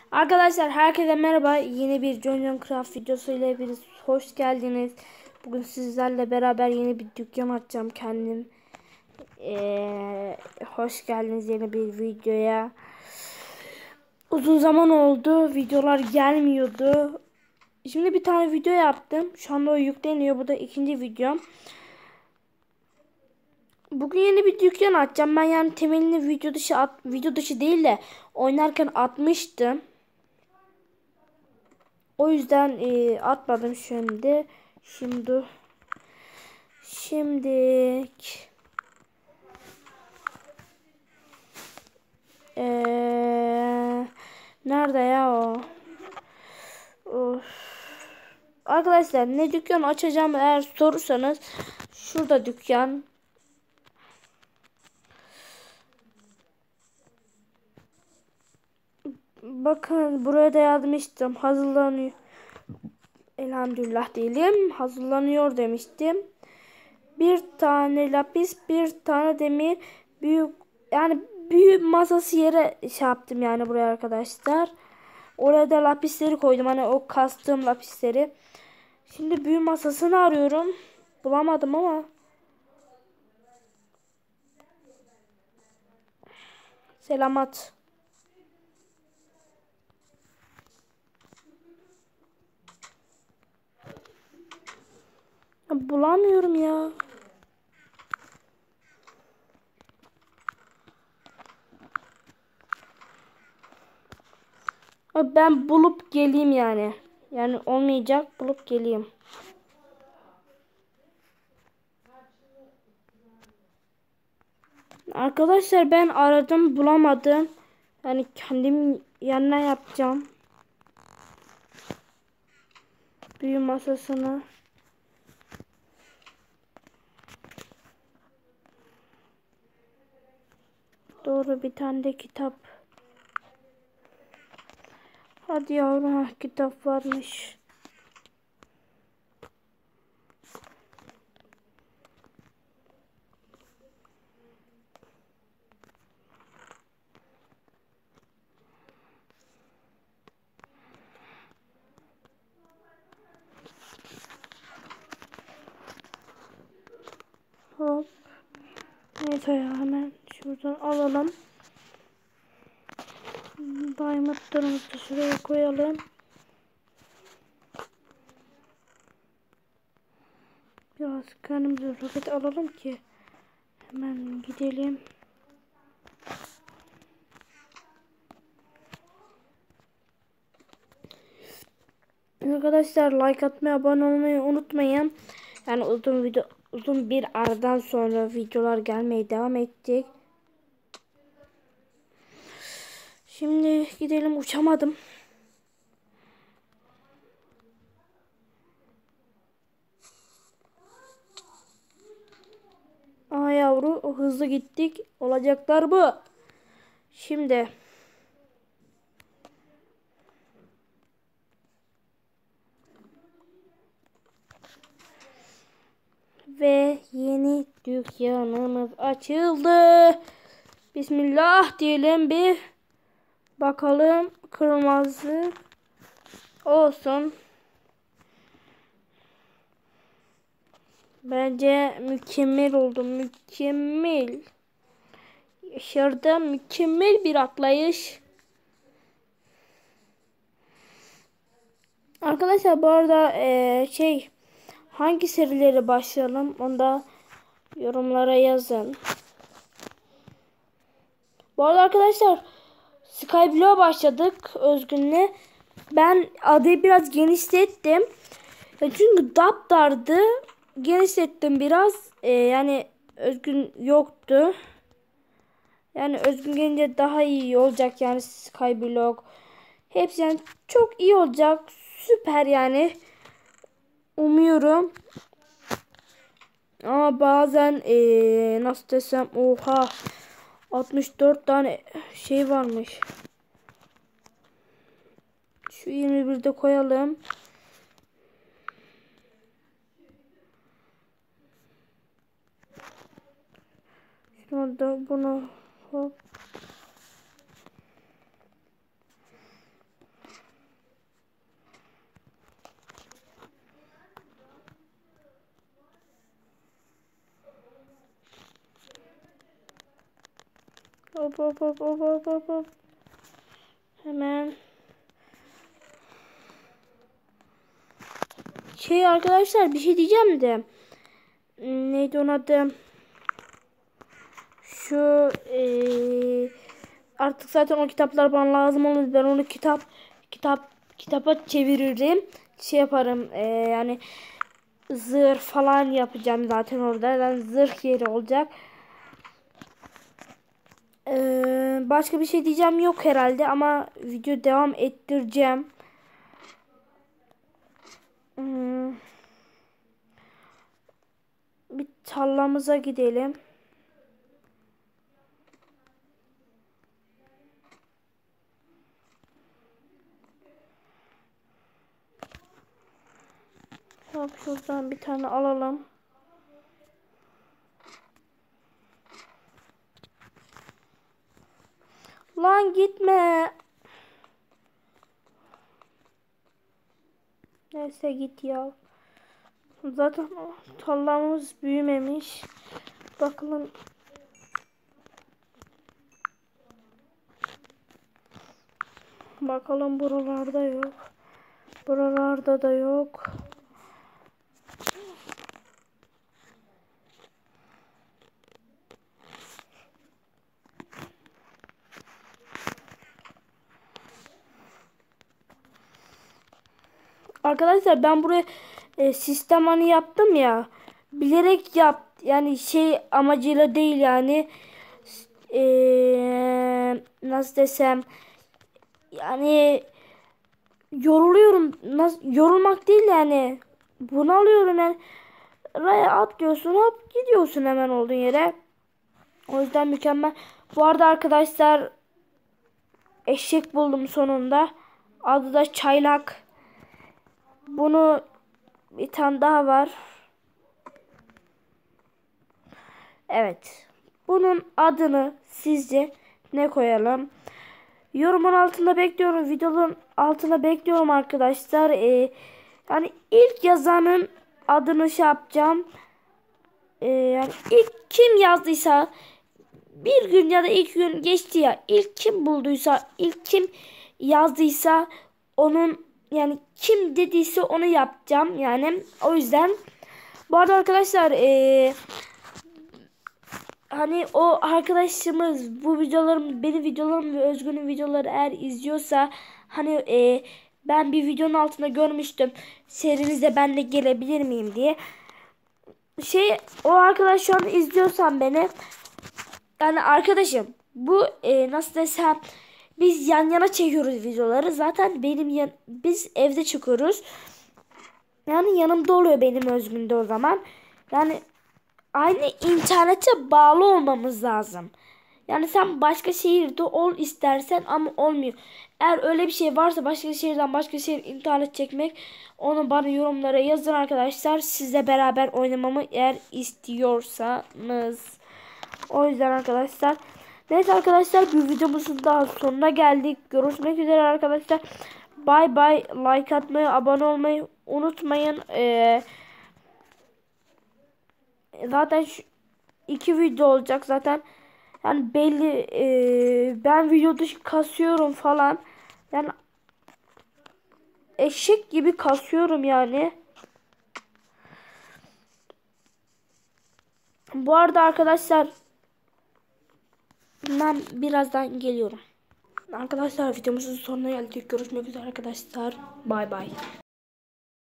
Arkadaşlar herkese merhaba. Yeni bir John Craft videosu ile hepiniz hoş geldiniz. Bugün sizlerle beraber yeni bir dükkan açacağım kendim. Hoş geldiniz yeni bir videoya. Uzun zaman oldu. Videolar gelmiyordu. Şimdi bir tane video yaptım. Şu anda o yükleniyor. Bu da ikinci videom. Bugün yeni bir dükkan açacağım. Ben yani temelini video dışı değil de oynarken atmıştım. O yüzden atmadım şimdi. Şimdilik nerede ya o? Of. Arkadaşlar ne dükkan açacağım eğer sorursanız şurada dükkan. Bakın buraya da yazmıştım. Hazırlanıyor. Elhamdülillah diyelim. Hazırlanıyor demiştim. Bir tane lapis, bir tane demir, büyük yani büyük masası yere şey yaptım yani buraya arkadaşlar. Oraya da lapisleri koydum. Hani o kastığım lapisleri. Şimdi büyü masasını arıyorum. Bulamadım ama. Selamat. Bulamıyorum ya. Ben bulup geleyim yani. Yani olmayacak, bulup geleyim. Arkadaşlar ben aradım bulamadım. Yani kendim yanına yapacağım. Büyü masasını. Doğru, bir tane de kitap. Hadi yavrum, kitap varmış. Hop. Neyse ya, hemen şuradan alalım. Diamondlarımızı da şuraya koyalım. Biraz kendimize roket alalım ki hemen gidelim. Arkadaşlar like atmayı, abone olmayı unutmayın. Yani uzun bir aradan sonra videolar gelmeye devam edecek. Şimdi gidelim, uçamadım. Aa yavru, hızlı gittik. Olacaklar bu. Şimdi ve yeni dükkanımız açıldı. Bismillah diyelim, bir bakalım. Kırmızı olsun. Bence mükemmel oldu. Mükemmel. Dışarıda mükemmel bir atlayış. Arkadaşlar bu arada hangi serileri başlayalım? Onu da yorumlara yazın. Bu arada arkadaşlar Skyblock'a başladık Özgün'le. Ben adayı biraz genişlettim. Çünkü dardı. Genişlettim biraz. Yani Özgün yoktu. Yani Özgün gelince daha iyi olacak yani Skyblock. Hepsi yani çok iyi olacak. Süper yani. Umuyorum. Ama bazen nasıl desem, oha 64 tane şey varmış. Şu 21'de koyalım. Şurada bunu hop. Hop hop hop hop hop hop hop. Hemen. Arkadaşlar bir şey diyeceğim de. Neydi onun adı? Şu artık zaten o kitaplar bana lazım olur. Ben onu kitaba çeviririm. Yaparım. Yani zırh falan yapacağım zaten orada. Yani zırh yeri olacak. Başka bir şey diyeceğim yok herhalde ama video devam ettireceğim. Bir tarlamıza gidelim. Hop şuradan bir tane alalım. Lan gitme. Neyse git ya. Zaten tarlamız büyümemiş. Bakalım. Bakalım buralarda yok. Buralarda da yok. Arkadaşlar ben buraya sistem hani yaptım ya. Bilerek yani amacıyla değil yani. Nasıl desem yani yoruluyorum. Yorulmak değil yani. Bunalıyorum yani. Raya atlıyorsun hop gidiyorsun hemen olduğun yere. O yüzden mükemmel. Bu arada arkadaşlar eşek buldum sonunda. Adı da Çaylak. Bunu bir tane daha var. Evet. Bunun adını sizce ne koyalım? Yorumun altında bekliyorum. Videonun altına bekliyorum arkadaşlar. Yani ilk yazanın adını yapacağım. Yani ilk kim yazdıysa bir gün ya da iki gün geçti ya. İlk kim bulduysa, ilk kim yazdıysa onun yani kim dediyse onu yapacağım. Yani o yüzden bu arada arkadaşlar hani o arkadaşımız bu videolarım benim videolarım ve Özgün'ün videoları eğer izliyorsa hani ben bir videonun altında görmüştüm serinize ben de gelebilir miyim diye o arkadaş şu an izliyorsan beni yani arkadaşım bu nasıl desem biz yan yana çekiyoruz videoları zaten biz evde çıkıyoruz yani yanımda oluyor benim Özgün'de o zaman yani aynı internete bağlı olmamız lazım. Yani sen başka şehirde ol istersen ama olmuyor. Eğer öyle bir şey varsa başka şehirden başka şehir internet çekmek onu bana yorumlara yazın arkadaşlar. Sizle beraber oynamamı eğer istiyorsanız. O yüzden arkadaşlar. Neyse arkadaşlar bir videomuzun daha sonuna geldik. Görüşmek üzere arkadaşlar. Bay bay. Like atmayı, abone olmayı unutmayın. Zaten şu 2 video olacak zaten. Yani belli ben video dışı kasıyorum falan. Yani eşek gibi kasıyorum yani. Bu arada arkadaşlar ben birazdan geliyorum. Arkadaşlar videomuzun sonuna geldik. Görüşmek üzere arkadaşlar. Bay bay.